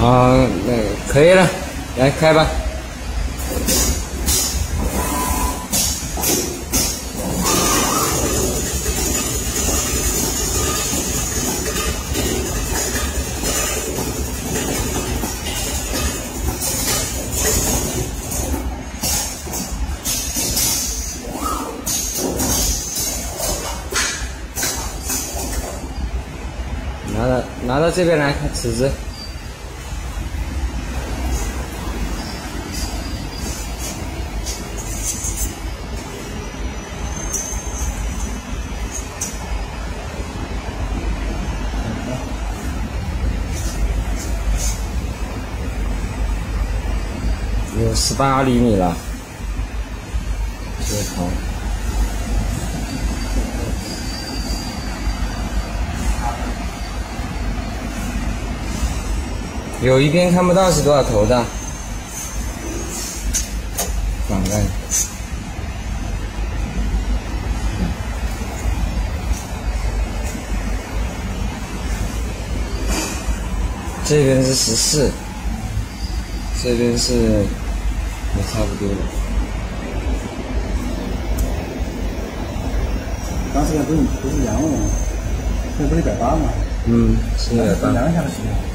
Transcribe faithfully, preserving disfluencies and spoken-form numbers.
啊，那可以了，来开吧。拿到拿到这边来看尺子。有十八厘米了，这个头。有一边看不到是多少头的，反过来。这边是十四，这边是也差不多了。 当时不是不是两万吗？这不是一百八吗？ 嗯，是一百八。 量下的时候。